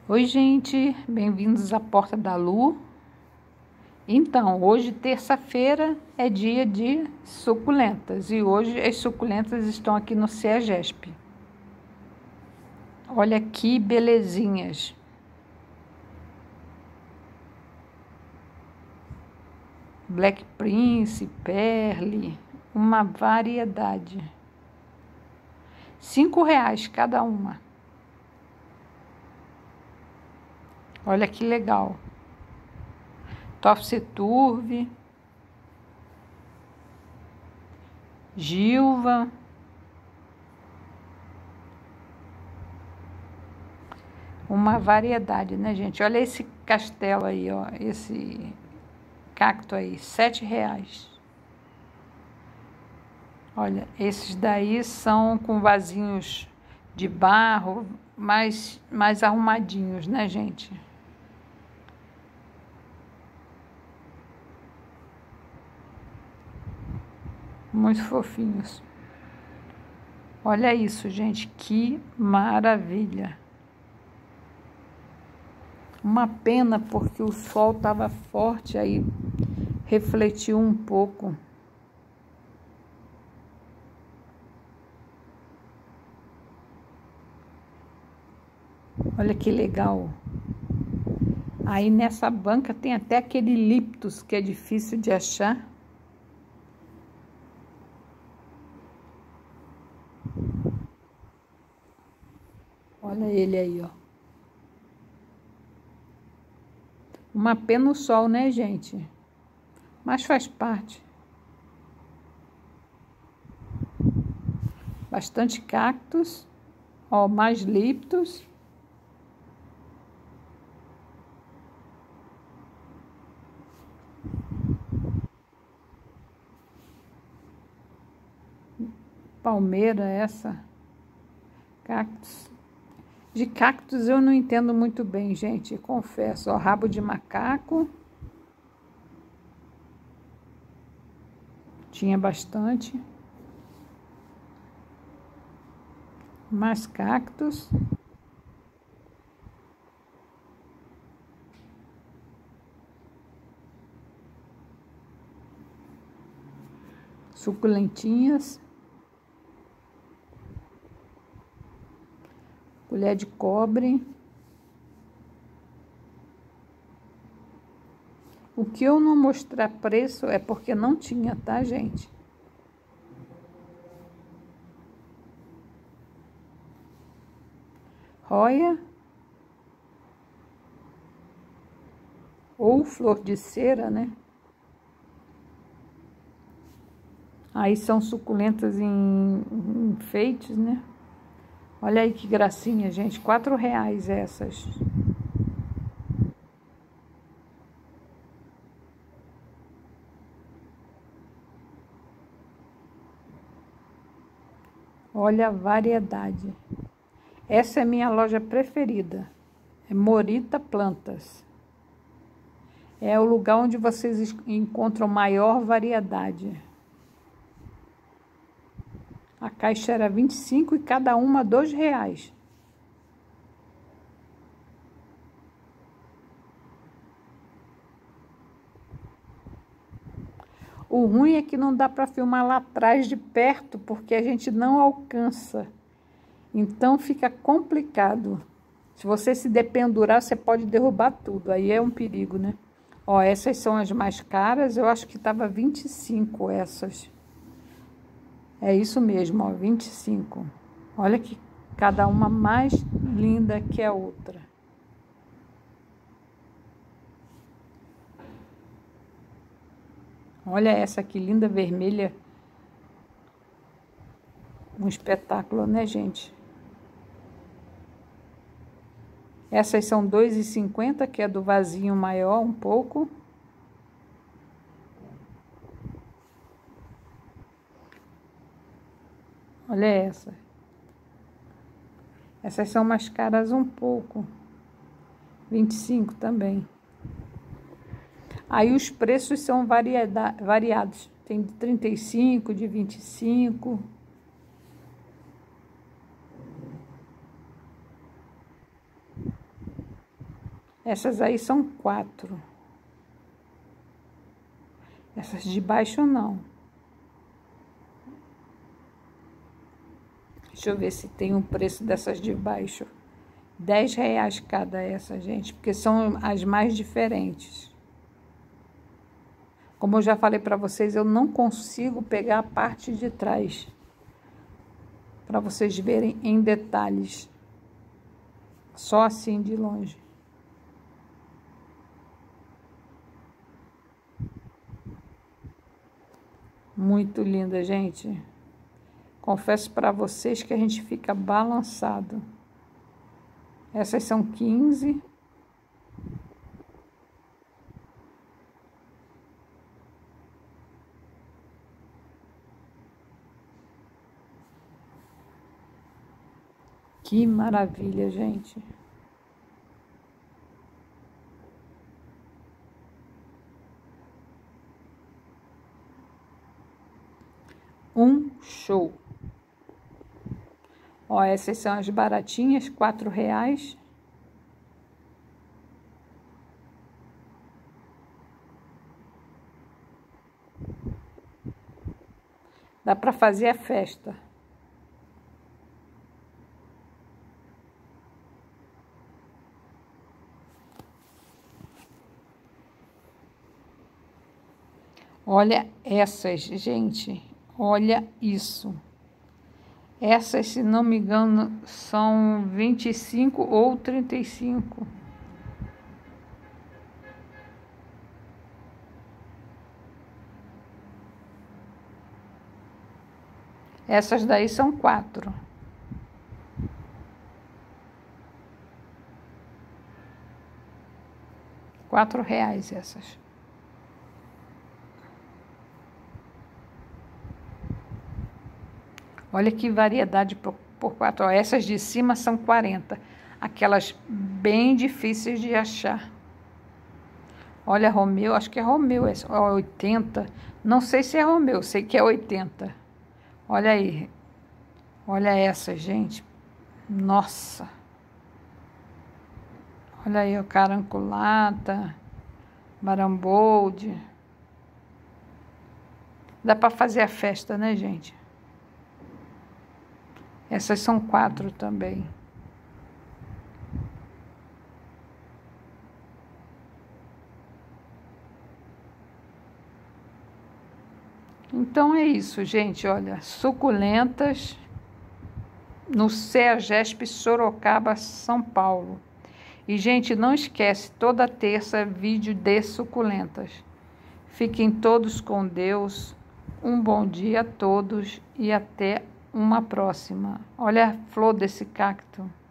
Oi, gente, bem-vindos à Porta da Lu. Então, hoje, terça-feira, é dia de suculentas e hoje as suculentas estão aqui no CEAGESP. Olha que belezinhas. Black Prince, Perle, uma variedade. R$ 5 cada uma. Olha que legal. Tofse Turve, Gilva, uma variedade, né, gente? Olha esse castelo aí, ó, esse cacto aí, R$ 7. Olha, esses daí são com vasinhos de barro, mais arrumadinhos, né, gente? Muito fofinhos. Olha isso, gente, que maravilha. Uma pena porque o sol estava forte, aí refletiu um pouco. Olha que legal. Aí nessa banca tem até aquele Liptus que é difícil de achar. Olha ele aí, ó. Uma pena o sol, né, gente? Mas faz parte. Bastante cactos. Ó, mais Liptus. Palmeira essa. Cactos. De cactos eu não entendo muito bem, gente, confesso. Ó, rabo de macaco. Tinha bastante. Mais cactos. Suculentinhas. Colher de cobre. O que eu não mostrar preço é porque não tinha, tá, gente? Roia. Ou flor de cera, né? Aí são suculentas em enfeites, né? Olha aí que gracinha, gente. R$ 4 essas. Olha a variedade. Essa é a minha loja preferida. É Morita Plantas. É o lugar onde vocês encontram maior variedade. A caixa era 25 e cada uma R$ 2. O ruim é que não dá para filmar lá atrás de perto, porque a gente não alcança. Então fica complicado. Se você se dependurar, você pode derrubar tudo. Aí é um perigo, né? Ó, essas são as mais caras. Eu acho que tava 25 essas. É isso mesmo, ó, 25. Olha que cada uma mais linda que a outra. Olha essa que linda vermelha. Um espetáculo, né, gente? Essas são R$ 2,50, que é do vasinho maior um pouco. Olha essa. Essas são mais caras um pouco. 25 também. Aí os preços são variados. Tem de 35, de 25. Essas aí são 4. Essas de baixo não. Deixa eu ver se tem um preço dessas de baixo. R$10 cada essa, gente, porque são as mais diferentes. Como eu já falei para vocês, eu não consigo pegar a parte de trás para vocês verem em detalhes. Só assim de longe. Muito linda, gente. Confesso para vocês que a gente fica balançado. Essas são 15. Que maravilha, gente. Um show. Ó, essas são as baratinhas, R$4. Dá para fazer a festa. Olha essas, gente. Olha isso. Essas, se não me engano, são 25 ou 35. Essas daí são 4. R$4 essas. Olha que variedade por 4. Ó, essas de cima são 40. Aquelas bem difíceis de achar. Olha, Romeu, acho que é Romeu, ó, 80. Não sei se é Romeu, sei que é 80. Olha aí. Olha essa, gente. Nossa. Olha aí, o caranculata, marambolde. Dá para fazer a festa, né, gente? Essas são 4 também. Então é isso, gente. Olha, suculentas no CEAGESP Sorocaba, São Paulo. E, gente, não esquece, toda terça vídeo de suculentas. Fiquem todos com Deus. Um bom dia a todos e até uma próxima. Olha a flor desse cacto.